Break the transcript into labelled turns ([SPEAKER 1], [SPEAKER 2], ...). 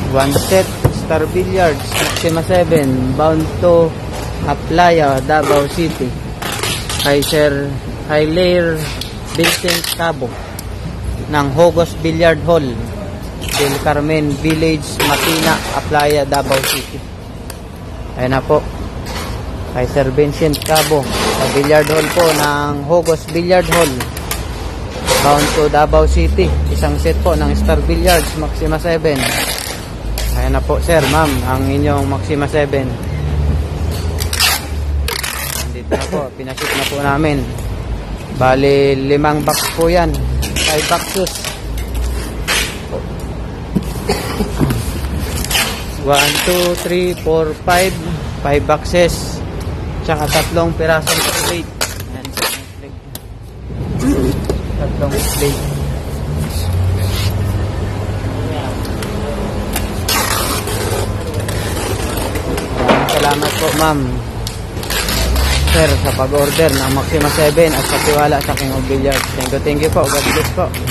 [SPEAKER 1] 1 set Star Billiards Maxima 7 bound to Aplaya, Davao City. Kay Sir Hilaire Vincent Cabo ng Hogos Billiard Hall, Del Carmen Village, Matina, Aplaya, Davao City. Ayan na po, kay Sir Vincent Cabo sa Billiard Hall po ng Hogos Billiard Hall, bound to Davao City. Isang set po ng Star Billiards Maxima 7. Ayan na po sir, ma'am, ang inyong Maxima 7. Nandito na po, pinaship na po namin. Bali 5 box po yan, 5 boxes. 1, 2, 3, 4, 5 5 boxes, tsaka 3 pirasong plate. Ayan, 3 plate. Salamat po ma'am sir sa pag-order ng Maxima 7 at sa tiwala sa King of Billiards. Thank you po. God bless po.